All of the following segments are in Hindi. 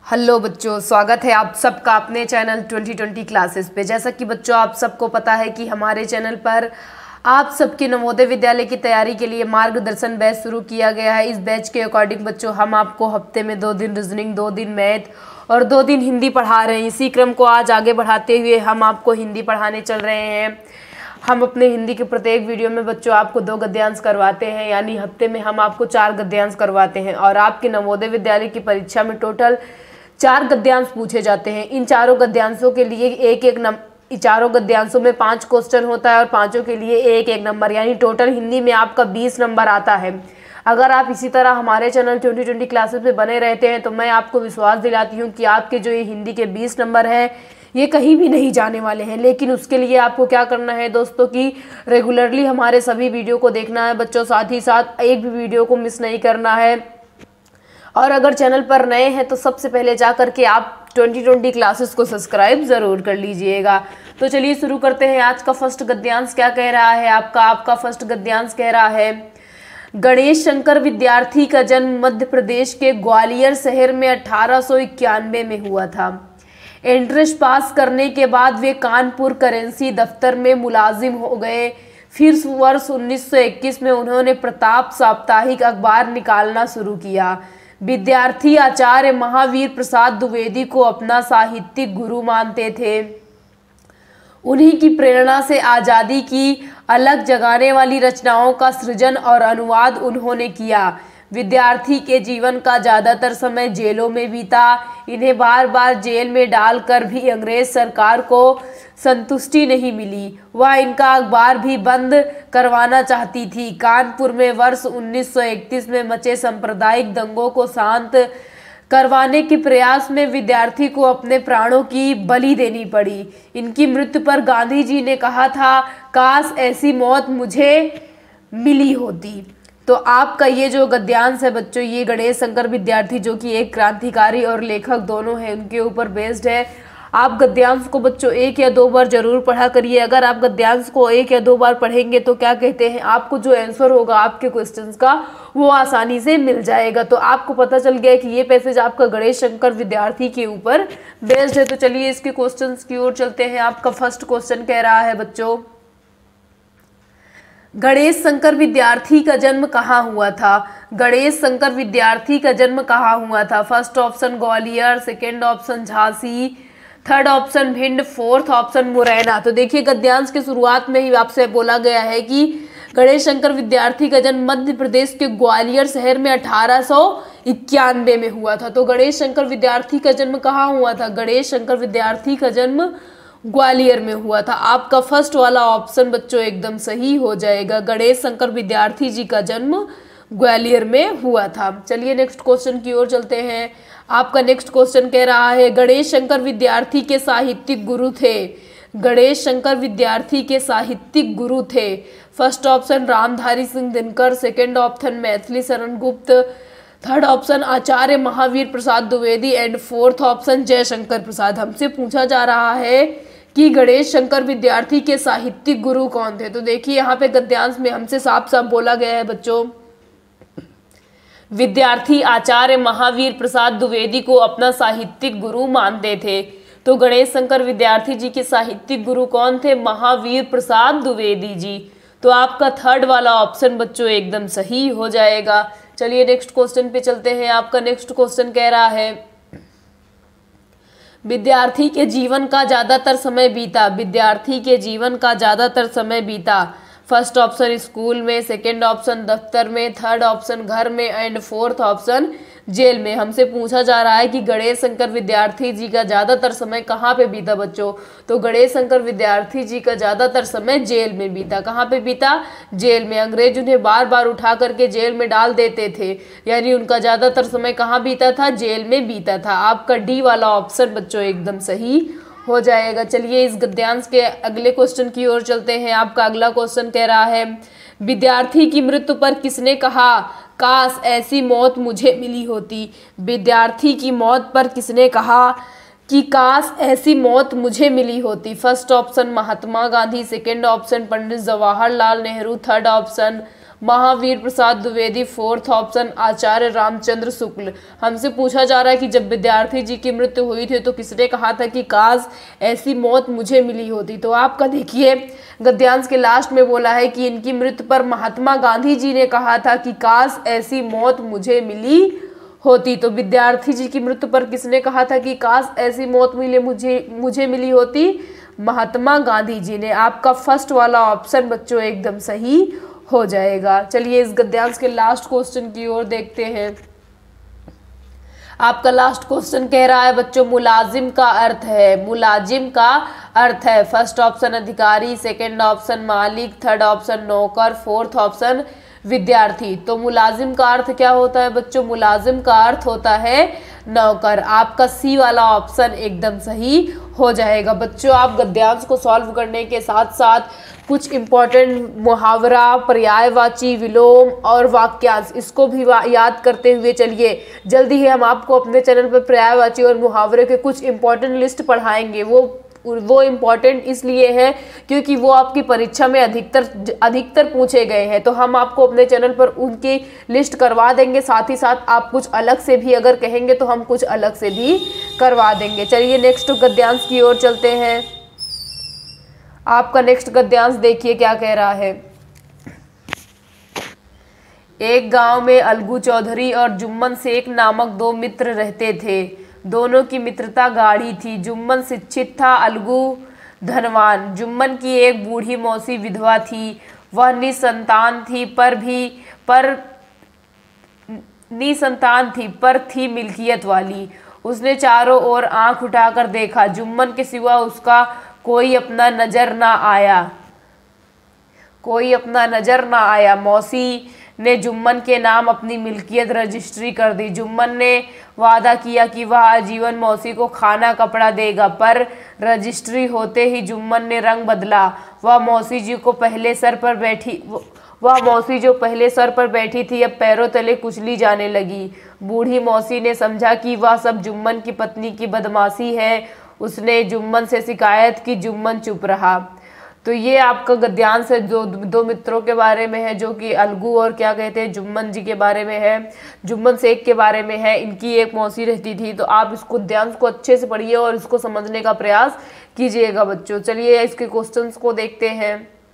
हेलो बच्चों, स्वागत है आप सबका अपने चैनल 2020 क्लासेस पे। जैसा कि बच्चों आप सबको पता है कि हमारे चैनल पर आप सबके नवोदय विद्यालय की तैयारी के लिए मार्गदर्शन बैच शुरू किया गया है। इस बैच के अकॉर्डिंग बच्चों हम आपको हफ्ते में 2 दिन रीजनिंग, 2 दिन मैथ और 2 दिन हिंदी पढ़ा रहे हैं। इसी क्रम को आज आगे बढ़ाते हुए हम आपको हिंदी पढ़ाने चल रहे हैं। हम अपने हिंदी के प्रत्येक वीडियो में बच्चों आपको 2 गद्यांश करवाते हैं, यानी हफ्ते में हम आपको 4 गद्यांश करवाते हैं। और आपके नवोदय विद्यालय की परीक्षा में टोटल 4 गद्यांश पूछे जाते हैं। इन चारों गद्यांशों के लिए चारों गद्यांशों में 5 क्वेश्चन होता है और पांचों के लिए एक एक नंबर, यानी टोटल हिंदी में आपका 20 नंबर आता है। अगर आप इसी तरह हमारे चैनल 2020 क्लासेस में बने रहते हैं तो मैं आपको विश्वास दिलाती हूँ कि आपके जो ये हिंदी के 20 नंबर हैं ये कहीं भी नहीं जाने वाले हैं। लेकिन उसके लिए आपको क्या करना है दोस्तों कि रेगुलरली हमारे सभी वीडियो को देखना है बच्चों, साथ ही साथ एक भी वीडियो को मिस नहीं करना है। और अगर चैनल पर नए हैं तो सबसे पहले जा करके आप 2020 क्लासेस को सब्सक्राइब ज़रूर कर लीजिएगा। तो चलिए शुरू करते हैं। आज का फर्स्ट गद्यांश क्या कह रहा है आपका फर्स्ट गद्यांश कह रहा है, गणेश शंकर विद्यार्थी का जन्म मध्य प्रदेश के ग्वालियर शहर में 1891 में हुआ था। एंट्रेंस पास करने के बाद वे कानपुर करेंसी दफ्तर में मुलाजिम हो गए। फिर वर्ष 1921 में उन्होंने प्रताप साप्ताहिक अखबार निकालना शुरू किया। विद्यार्थी आचार्य महावीर प्रसाद द्विवेदी को अपना साहित्यिक गुरु मानते थे। उन्हीं की प्रेरणा से आज़ादी की अलग जगाने वाली रचनाओं का सृजन और अनुवाद उन्होंने किया। विद्यार्थी के जीवन का ज़्यादातर समय जेलों में बीता। इन्हें बार बार जेल में डालकर भी अंग्रेज सरकार को संतुष्टि नहीं मिली। वह इनका अखबार भी बंद करवाना चाहती थी। कानपुर में वर्ष 1931 में मचे सांप्रदायिक दंगों को शांत करवाने के प्रयास में विद्यार्थी को अपने प्राणों की बलि देनी पड़ी। इनकी मृत्यु पर गांधी जी ने कहा था, काश ऐसी मौत मुझे मिली होती। तो आपका ये जो गद्यांश है बच्चों, ये गणेश शंकर विद्यार्थी जो कि एक क्रांतिकारी और लेखक दोनों हैं, उनके ऊपर बेस्ड है। आप गद्यांश को बच्चों 1 या 2 बार जरूर पढ़ा करिए। अगर आप गद्यांश को 1 या 2 बार पढ़ेंगे तो क्या कहते हैं, आपको जो आंसर होगा आपके क्वेश्चंस का वो आसानी से मिल जाएगा। तो आपको पता चल गया कि ये पैसेज आपका गणेश शंकर विद्यार्थी के ऊपर बेस्ड है। तो चलिए इसके क्वेश्चंस की ओर चलते हैं। आपका फर्स्ट क्वेश्चन कह रहा है बच्चों, गणेश शंकर विद्यार्थी का जन्म कहाँ हुआ था। गणेश शंकर विद्यार्थी का जन्म कहाँ हुआ था। First option Gwalior, second option Jhansi, third option Bhind, fourth option Morena. तो देखिए गद्यांश की शुरुआत में ही आपसे बोला गया है कि गणेश शंकर विद्यार्थी का जन्म मध्य प्रदेश के ग्वालियर शहर में 1891 में हुआ था। तो गणेश शंकर विद्यार्थी का जन्म कहाँ हुआ था, गणेश शंकर विद्यार्थी का जन्म ग्वालियर में हुआ था। आपका फर्स्ट वाला ऑप्शन बच्चों एकदम सही हो जाएगा। गणेश शंकर विद्यार्थी जी का जन्म ग्वालियर में हुआ था। चलिए नेक्स्ट क्वेश्चन की ओर चलते हैं। आपका नेक्स्ट क्वेश्चन कह रहा है, गणेश शंकर विद्यार्थी के साहित्यिक गुरु थे। गणेश शंकर विद्यार्थी के साहित्यिक गुरु थे। First option Ramdhari Singh Dinkar, second option Maithili Sharan Gupt, third option Acharya Mahavir Prasad Dwivedi and fourth option Jaishankar Prasad. हमसे पूछा जा रहा है कि गणेश शंकर विद्यार्थी के साहित्यिक गुरु कौन थे। तो देखिए यहाँ पे गद्यांश में हमसे साफ साफ बोला गया है बच्चों, विद्यार्थी आचार्य महावीर प्रसाद द्विवेदी को अपना साहित्यिक गुरु मानते थे। तो गणेश शंकर विद्यार्थी जी के साहित्यिक गुरु कौन थे, महावीर प्रसाद द्विवेदी जी। तो आपका थर्ड वाला ऑप्शन बच्चों एकदम सही हो जाएगा। चलिए नेक्स्ट क्वेश्चन पे चलते हैं। आपका नेक्स्ट क्वेश्चन कह रहा है, विद्यार्थी के जीवन का ज्यादातर समय बीता। विद्यार्थी के जीवन का ज्यादातर समय बीता। फर्स्ट ऑप्शन स्कूल में, सेकेंड ऑप्शन दफ्तर में, थर्ड ऑप्शन घर में एंड फोर्थ ऑप्शन जेल में। हमसे पूछा जा रहा है कि गणेश शंकर विद्यार्थी जी का ज्यादातर समय कहाँ पे बीता बच्चों। तो गणेश शंकर विद्यार्थी जी का ज्यादातर समय जेल में बीता। कहाँ पे बीता, जेल में। अंग्रेज उन्हें बार बार उठा करके जेल में डाल देते थे, यानी उनका ज्यादातर समय कहाँ बीता था, जेल में बीता था। आपका डी वाला ऑप्शन बच्चों एकदम सही हो जाएगा। चलिए इस गद्यांश के अगले क्वेश्चन की ओर चलते हैं। आपका अगला क्वेश्चन कह रहा है, विद्यार्थी की मृत्यु पर किसने कहा, काश ऐसी मौत मुझे मिली होती। विद्यार्थी की मौत पर किसने कहा कि काश ऐसी मौत मुझे मिली होती। First option Mahatma Gandhi, second option Pandit Jawaharlal Nehru, third option Mahavir Prasad Dwivedi, fourth option Acharya Ramchandra Shukla. हमसे पूछा जा रहा है कि जब विद्यार्थी जी की मृत्यु हुई थी तो किसने कहा था कि काश ऐसी मौत मुझे मिली होती। तो आपका देखिए गद्यांश के लास्ट में बोला है कि इनकी मृत्यु पर महात्मा गांधी जी ने कहा था कि काश ऐसी मौत मुझे मिली होती। तो विद्यार्थी जी की मृत्यु पर किसने कहा था कि काश ऐसी मौत मुझे मिली होती? महात्मा गांधी जी ने। आपका फर्स्ट वाला ऑप्शन बच्चों एकदम सही हो जाएगा। चलिए इस गद्यांश के लास्ट क्वेश्चन की ओर देखते हैं। आपका लास्ट क्वेश्चन कह रहा है बच्चों मुलाजिम का अर्थ है, मुलाजिम का अर्थ है फर्स्ट ऑप्शन अधिकारी, सेकंड ऑप्शन मालिक, थर्ड ऑप्शन नौकर, फोर्थ ऑप्शन विद्यार्थी। तो मुलाजिम का अर्थ क्या होता है बच्चों? मुलाजिम का अर्थ होता है नौकर। आपका सी वाला ऑप्शन एकदम सही हो जाएगा। बच्चों आप गद्यांश को सॉल्व करने के साथ साथ कुछ इंपॉर्टेंट मुहावरा, पर्यायवाची, विलोम और वाक्यांश इसको भी याद करते हुए चलिए। जल्दी ही हम आपको अपने चैनल पर पर्यायवाची और मुहावरे के कुछ इंपॉर्टेंट लिस्ट पढ़ाएंगे। वो इम्पॉर्टेंट इसलिए है क्योंकि वो आपकी परीक्षा में अधिकतर पूछे गए हैं। तो हम आपको अपने चैनल पर उनकी लिस्ट करवा देंगे। साथ ही साथ आप कुछ अलग से भी अगर कहेंगे तो हम कुछ अलग से भी करवा देंगे। चलिए नेक्स्ट गद्यांश की ओर चलते हैं। आपका नेक्स्ट गद्यांश देखिए क्या कह रहा है। एक गांव में अलगू चौधरी और जुम्मन शेख नामक दो मित्र रहते थे। दोनों की मित्रता गाढ़ी थी। जुम्मन शिक्षित था, अलगू धनवान। जुम्मन की एक बूढ़ी मौसी विधवा थी। वह निसंतान थी पर थी मिल्कियत वाली। उसने चारों ओर आंख उठाकर देखा। जुम्मन के सिवा उसका कोई अपना नजर ना आया। मौसी ने जुम्मन के नाम अपनी मिल्कियत रजिस्ट्री कर दी। जुम्मन ने वादा किया कि वह आजीवन मौसी को खाना कपड़ा देगा, पर रजिस्ट्री होते ही जुम्मन ने रंग बदला। वह मौसी जो पहले सर पर बैठी थी अब पैरों तले कुचली जाने लगी। बूढ़ी मौसी ने समझा कि वह सब जुम्मन की पत्नी की बदमाशी है। उसने जुम्मन से शिकायत की। जुम्मन चुप रहा। तो ये आपका गद्यांश है जो दो मित्रों के बारे में है, जो कि अलगू और क्या कहते हैं जुम्मन जी के बारे में है, जुम्मन शेख के बारे में है। इनकी एक मौसी रहती थी। तो आप इस गद्यांश को अच्छे से पढ़िए और इसको समझने का प्रयास कीजिएगा बच्चों। चलिए इसके क्वेश्चंस को देखते हैं।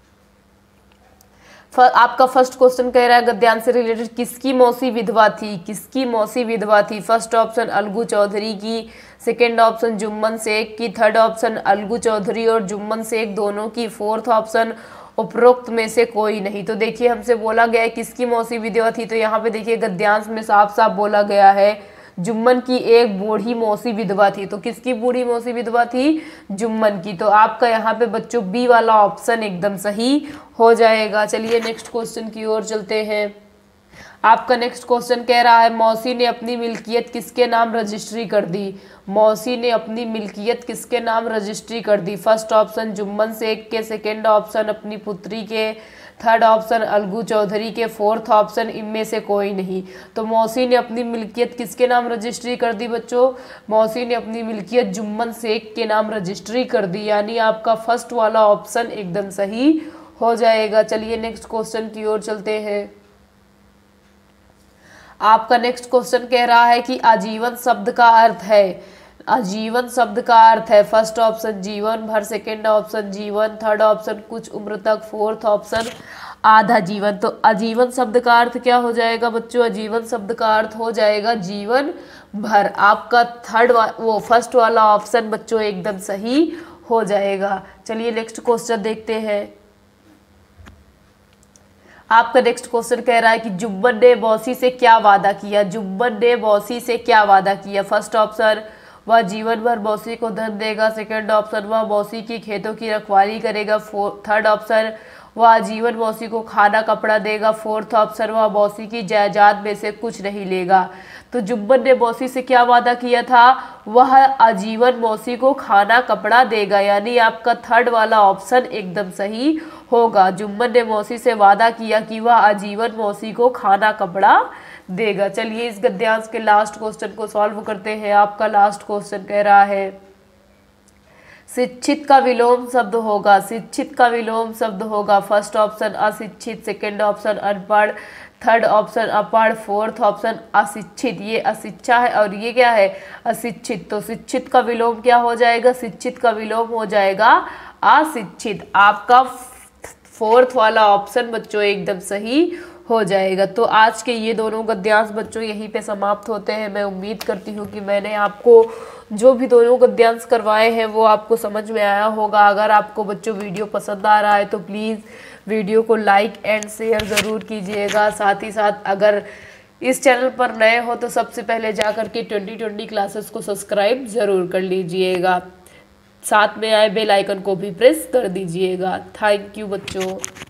आपका फर्स्ट क्वेश्चन कह रहा है गद्यांश से रिलेटेड किसकी मौसी विधवा थी? किसकी मौसी विधवा थी? फर्स्ट ऑप्शन अलगू चौधरी की, सेकेंड ऑप्शन जुम्मन शेख की, थर्ड ऑप्शन अलगू चौधरी और जुम्मन शेख दोनों की, फोर्थ ऑप्शन उपरोक्त में से कोई नहीं। तो देखिए हमसे बोला गया है किसकी मौसी विधवा थी। तो यहाँ पे देखिए गद्यांश में साफ साफ बोला गया है जुम्मन की एक बूढ़ी मौसी विधवा थी। तो किसकी बूढ़ी मौसी विधवा थी? जुम्मन की। तो आपका यहाँ पे बच्चों बी वाला ऑप्शन एकदम सही हो जाएगा। चलिए नेक्स्ट क्वेश्चन की ओर चलते हैं। आपका नेक्स्ट क्वेश्चन कह रहा है मौसी ने अपनी मिल्कियत किसके नाम रजिस्ट्री कर दी? मौसी ने अपनी मिल्कियत किसके नाम रजिस्ट्री कर दी? फर्स्ट ऑप्शन जुम्मन शेख के, सेकेंड ऑप्शन अपनी पुत्री के, थर्ड ऑप्शन अलगू चौधरी के, फोर्थ ऑप्शन इनमें से कोई नहीं। तो मौसी ने अपनी मिल्कियत किसके नाम रजिस्ट्री कर दी बच्चों? मौसी ने अपनी मिल्कियत जुम्मन शेख के नाम रजिस्ट्री कर दी। यानी आपका फर्स्ट वाला ऑप्शन एकदम सही हो जाएगा। चलिए नेक्स्ट क्वेश्चन की ओर चलते हैं। आपका नेक्स्ट क्वेश्चन कह रहा है कि आजीवन शब्द का अर्थ है। आजीवन शब्द का अर्थ है फर्स्ट ऑप्शन जीवन भर, सेकेंड ऑप्शन जीवन, थर्ड ऑप्शन कुछ उम्र तक, फोर्थ ऑप्शन आधा जीवन। तो आजीवन शब्द का अर्थ क्या हो जाएगा बच्चों? आजीवन शब्द का अर्थ हो जाएगा जीवन भर। आपका फर्स्ट वाला ऑप्शन बच्चों एकदम सही हो जाएगा। चलिए नेक्स्ट क्वेश्चन देखते हैं। आपका नेक्स्ट क्वेश्चन कह रहा है कि जुम्मन ने मौसी से क्या वादा किया? जुम्मन ने मौसी से क्या वादा किया? फर्स्ट ऑप्शन वह जीवन भर मौसी को धन देगा, सेकंड ऑप्शन वह मौसी की खेतों की रखवाली करेगा, थर्ड ऑप्शन वह आजीवन मौसी को खाना कपड़ा देगा, फोर्थ ऑप्शन वह मौसी की जायदाद में से कुछ नहीं लेगा। तो जुम्मन ने मौसी से क्या वादा किया था? वह आजीवन मौसी को खाना कपड़ा देगा। यानी आपका थर्ड वाला ऑप्शन एकदम सही होगा। जुम्मन ने मौसी से वादा किया कि वह आजीवन मौसी को खाना कपड़ा देगा। चलिए इस गद्यांश के लास्ट क्वेश्चन को सॉल्व करते हैं। आपका लास्ट क्वेश्चन कह रहा है शिक्षित का विलोम शब्द होगा, शिक्षित का विलोम शब्द होगा। फर्स्ट ऑप्शन अशिक्षित, सेकंड ऑप्शन अनपढ़, थर्ड ऑप्शन अपढ़, फोर्थ ऑप्शन अशिक्षित। ये अशिक्षा है और ये क्या है, अशिक्षित। तो शिक्षित का विलोम क्या हो जाएगा, शिक्षित का विलोम हो जाएगा अशिक्षित। आपका फोर्थ वाला ऑप्शन बच्चों एकदम सही हो जाएगा। तो आज के ये दोनों गद्यांश बच्चों यहीं पे समाप्त होते हैं। मैं उम्मीद करती हूँ कि मैंने आपको जो भी दोनों गद्यांश करवाए हैं वो आपको समझ में आया होगा। अगर आपको बच्चों वीडियो पसंद आ रहा है तो प्लीज़ वीडियो को लाइक एंड शेयर ज़रूर कीजिएगा। साथ ही साथ अगर इस चैनल पर नए हो तो सबसे पहले जाकर के 2020 क्लासेस को सब्सक्राइब ज़रूर कर लीजिएगा। साथ में आए बेल आइकन को भी प्रेस कर दीजिएगा। थैंक यू बच्चों।